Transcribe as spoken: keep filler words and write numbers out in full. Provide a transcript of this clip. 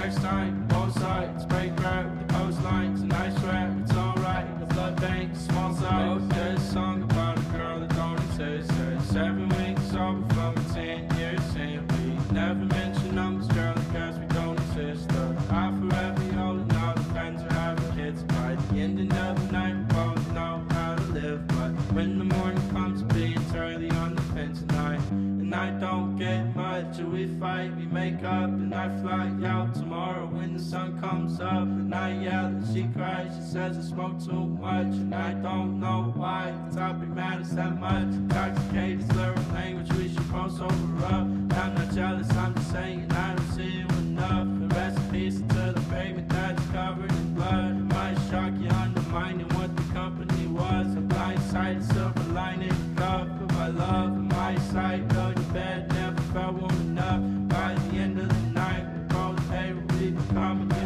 next time, both sides break right with the coastlines. And I swear it's alright, the blood bank, small size. There's a song about a girl that don't exist. Says seven weeks sober from a ten years sin. We never mention numbers, girl, because we don't exist. The high forever, old and all the friends are having kids. By the end of the night, we both know how to live. But when the morning comes, be it's early on the fence tonight. And I don't get much, and we fight, we make up, and I fly out tomorrow when the sun comes up. And I yell and she cries, she says I smoke too much, and I don't know why the topic matters that much. Intoxicated, slurring language, we should post over up. I'm not jealous, I'm just saying I don't see you enough. And rest in peace to the pavement that's covered in blood. It might shock you undermining what the company was. A blindsided silver lining, cover my love and my sight. Go to bed, never felt warm enough. By the end of the night, we both pay what we become.